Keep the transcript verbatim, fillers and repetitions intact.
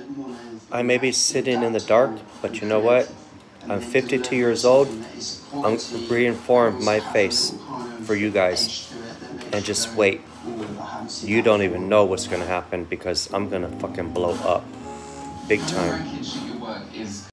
I may be sitting in the dark, but you know what? I'm fifty-two years old. I'm reinformed my face for you guys. And just wait. You don't even know what's gonna happen because I'm gonna fucking blow up. Big time.